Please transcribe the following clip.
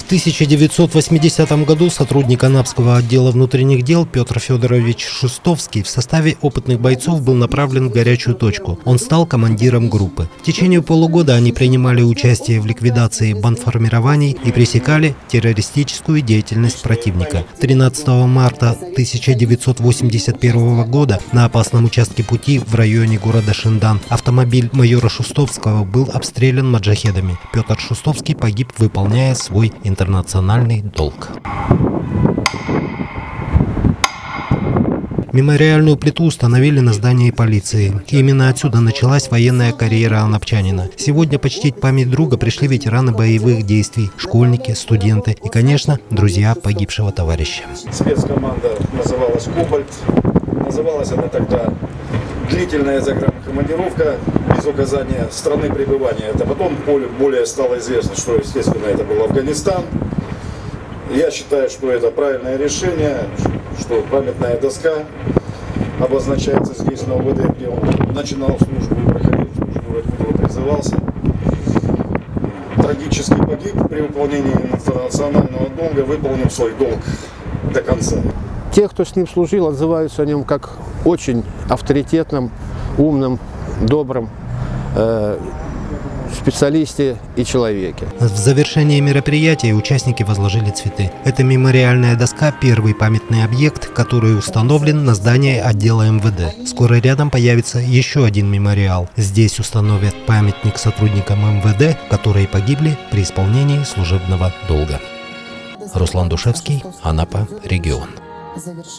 В 1980 году сотрудник Анапского отдела внутренних дел Петр Федорович Шустовский в составе опытных бойцов был направлен в горячую точку. Он стал командиром группы. В течение полугода они принимали участие в ликвидации бандформирований и пресекали террористическую деятельность противника. 13 марта 1981 года на опасном участке пути в районе города Шиндан автомобиль майора Шустовского был обстрелян маджахедами. Петр Шустовский погиб, выполняя свой интернациональный долг. Мемориальную плиту установили на здании полиции. Именно отсюда началась военная карьера анапчанина. Сегодня почтить память друга пришли ветераны боевых действий, школьники, студенты и, конечно, друзья погибшего товарища. Спецкоманда называлась «Кобальт». Называлась она тогда «Длительная загранкомандировка без указания страны пребывания». Это потом более стало известно, что, естественно, это был Афганистан. Я считаю, что это правильное решение, что памятная доска обозначается здесь, на УВД, где он начинал службу, проходил службу, откуда призывался. Трагически погиб при выполнении национального долга, выполнив свой долг до конца. Те, кто с ним служил, отзываются о нем как очень авторитетном, умном, добром специалисте и человеке. В завершении мероприятия участники возложили цветы. Эта мемориальная доска – первый памятный объект, который установлен на здании отдела МВД. Скоро рядом появится еще один мемориал. Здесь установят памятник сотрудникам МВД, которые погибли при исполнении служебного долга. Руслан Душевский, Анапа, регион.